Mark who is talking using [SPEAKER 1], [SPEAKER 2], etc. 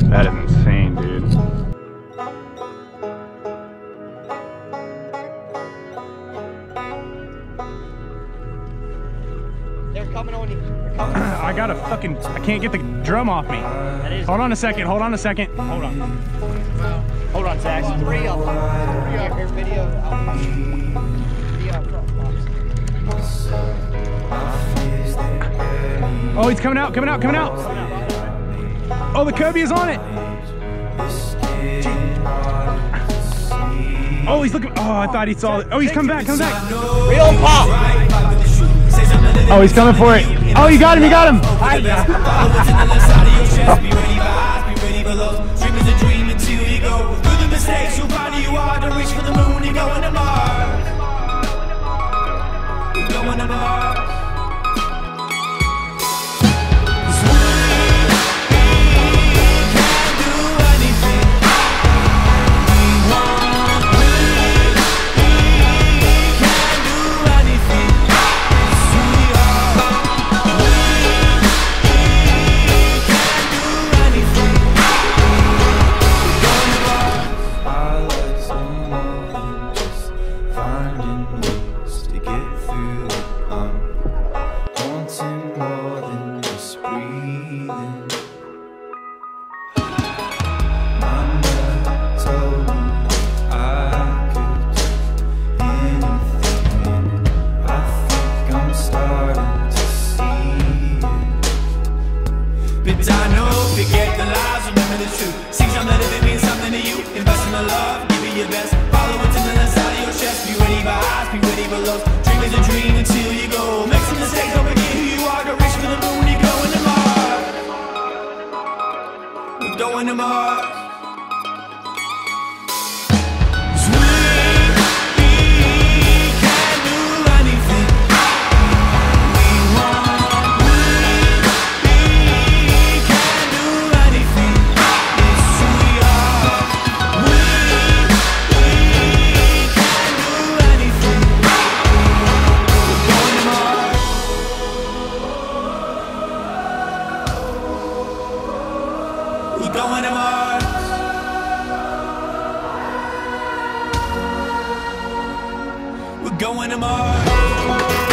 [SPEAKER 1] That is insane, dude.
[SPEAKER 2] They're coming on you. They're coming.
[SPEAKER 1] I gotta fucking, I can't get the drum off me. Hold on a second, hold on a second. Hold on. Hold on, Zach.
[SPEAKER 2] 3 of them. 3 of your video out front. Video out front.
[SPEAKER 1] Oh, he's coming out, coming out, coming out. Oh, the Cobia is on it. Oh, he's looking. Oh, I thought he saw it. Oh, he's coming back, coming back.
[SPEAKER 2] Real pop.
[SPEAKER 1] Oh, he's coming for it. Oh, you got him, you got him.
[SPEAKER 3] Dream is a dream until you go. Make some mistakes, don't forget who you are. Don't reach for the moon, you're going to Mars. We're going to Mars. We're going to Mars. We're going to Mars.